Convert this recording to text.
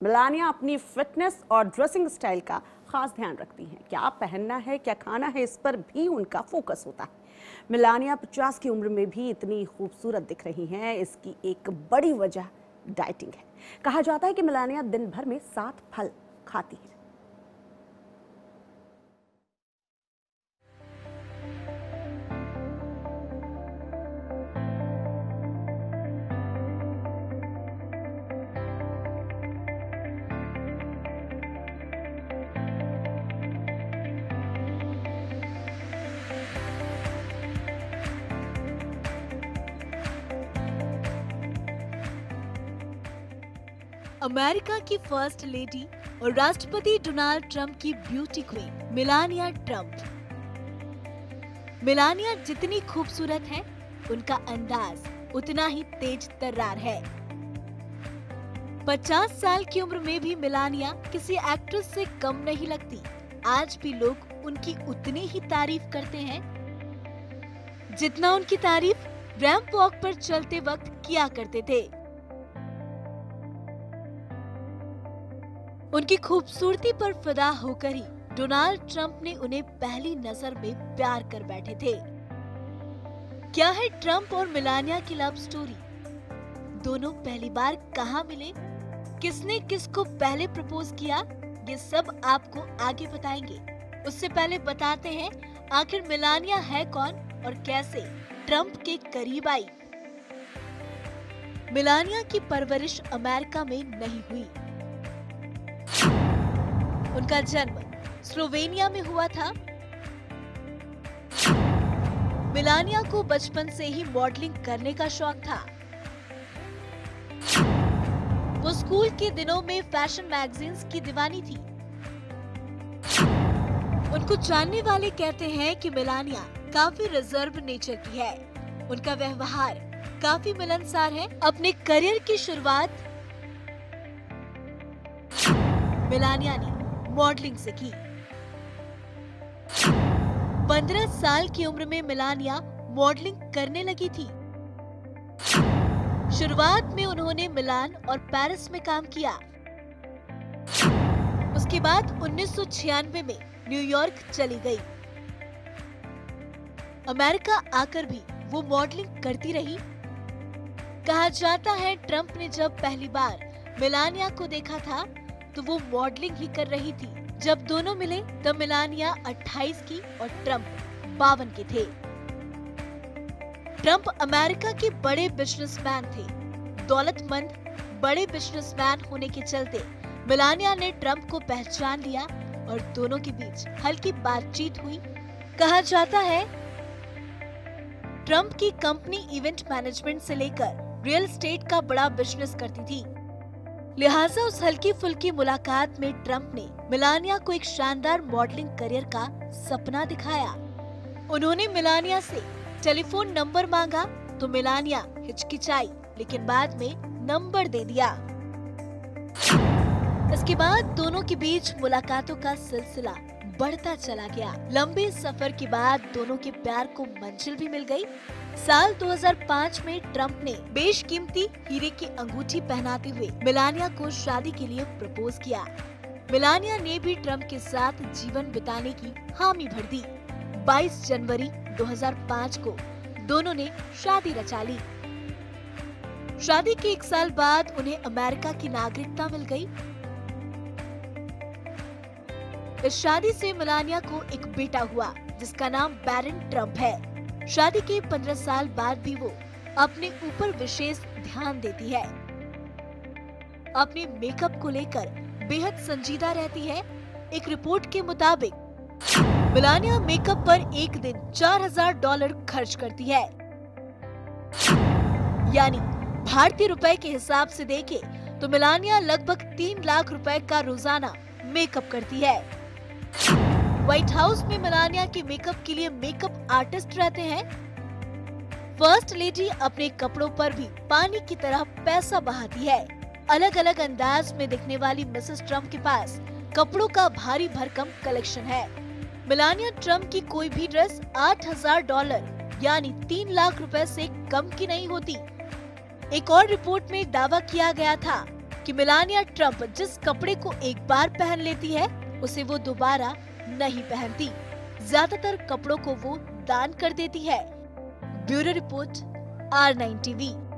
Melania अपनी fitness और dressing style का खास ध्यान रखती हैं। क्या पहनना है, क्या खाना है, इस पर भी उनका फोकस होता है। मेलानिया 50 की उम्र में भी इतनी खूबसूरत दिख रही हैं, इसकी एक बड़ी वजह डाइटिंग है। कहा जाता है कि मेलानिया दिन भर में 7 फल खाती है। अमेरिका की फर्स्ट लेडी और राष्ट्रपति डोनाल्ड ट्रंप की beauty queen Melania Trump. Melania जितनी खूबसूरत है, उनका अंदाज उतना ही तेज तर्रार है। 50 साल की उम्र में भी मेलानिया किसी एक्ट्रेस से कम नहीं लगती। आज भी लोग उनकी उतनी ही तारीफ करते हैं जितना उनकी तारीफ रैंप वॉक पर चलते वक्त किया करते थे। उनकी खूबसूरती पर फिदा होकर ही डोनाल्ड ट्रंप ने उन्हें पहली नजर में प्यार कर बैठे थे। क्या है ट्रंप और मेलानिया की लव स्टोरी? दोनों पहली बार कहां मिले, किसने किसको पहले प्रपोज किया, ये सब आपको आगे बताएंगे। उससे पहले बताते हैं आखिर मेलानिया है कौन और कैसे ट्रंप के करीब आई। मेलानिया की परवरिश अमेरिका में नहीं हुई। उनका जन्म स्लोवेनिया में हुआ था। मेलानिया को बचपन से ही मॉडलिंग करने का शौक था। वो स्कूल के दिनों में फैशन मैगजीन्स की दीवानी थी। उनको जानने वाले कहते हैं कि मेलानिया काफी रिजर्व नेचर की है। उनका व्यवहार काफी मिलनसार है। अपने करियर की शुरुआत मेलानिया ने मॉडलिंग से की। 15 साल की उम्र में मेलानिया मॉडलिंग करने लगी थी। शुरुआत में उन्होंने मिलान और पेरिस में काम किया। उसके बाद 1996 में न्यूयॉर्क चली गई। अमेरिका आकर भी वो मॉडलिंग करती रही। कहा जाता है ट्रंप ने जब पहली बार मेलानिया को देखा था तो वो मॉडलिंग ही कर रही थी। जब दोनों मिले तब मेलानिया 28 की और ट्रंप 52 के थे। ट्रंप अमेरिका के बड़े बिजनेसमैन थे। दौलतमंद बड़े बिजनेसमैन होने के चलते मेलानिया ने ट्रंप को पहचान लिया और दोनों के बीच हल्की बातचीत हुई। कहा जाता है ट्रंप की कंपनी इवेंट मैनेजमेंट से लेकर रियल एस्टेट का बड़ा बिजनेस करती थी। लिहाजा उस हल्की फुल्की मुलाकात में ट्रंप ने मेलानिया को एक शानदार मॉडलिंग करियर का सपना दिखाया। उन्होंने मेलानिया से टेलीफोन नंबर मांगा तो मेलानिया हिचकिचाई, लेकिन बाद में नंबर दे दिया। इसके बाद दोनों के बीच मुलाकातों का सिलसिला बढ़ता चला गया। लंबे सफर के बाद दोनों के प्यार को मंजिल भी मिल गई। साल 2005 में ट्रंप ने बेशकीमती हीरे की अंगूठी पहनाते हुए मेलानिया को शादी के लिए प्रपोज किया। मेलानिया ने भी ट्रंप के साथ जीवन बिताने की हामी भर दी। 22 जनवरी 2005 को दोनों ने शादी रचा ली। शादी के 1 साल बाद उन्हें अमेरिका की नागरिकता मिल गई। इस शादी से मेलानिया को एक बेटा हुआ जिसका नाम बैरन ट्रंप है। शादी के 15 साल बाद भी वो अपने ऊपर विशेष ध्यान देती है। अपने मेकअप को लेकर बेहद संजीदा रहती है। एक रिपोर्ट के मुताबिक मेलानिया मेकअप पर एक दिन $4000 खर्च करती है। यानी भारतीय रुपए के हिसाब से देखें तो मेलानिया लगभग 3 लाख रुपए का रोजाना मेकअप करती है। व्हाइट हाउस में मेलानिया के मेकअप के लिए मेकअप आर्टिस्ट रहते हैं। फर्स्ट लेडी अपने कपड़ों पर भी पानी की तरह पैसा बहाती है। अलग अलग अंदाज में दिखने वाली मिसेस ट्रंप के पास कपड़ों का भारी भरकम कलेक्शन है। मेलानिया ट्रंप की कोई भी ड्रेस $8000 यानी 3 लाख रुपए से कम की नहीं होती। एक और रिपोर्ट में दावा किया गया था कि मेलानिया ट्रंप जिस कपड़े को एक बार पहन लेती है उसे वो दोबारा नहीं पहनती। ज्यादातर कपड़ों को वो दान कर देती है। Bureau report R9 TV।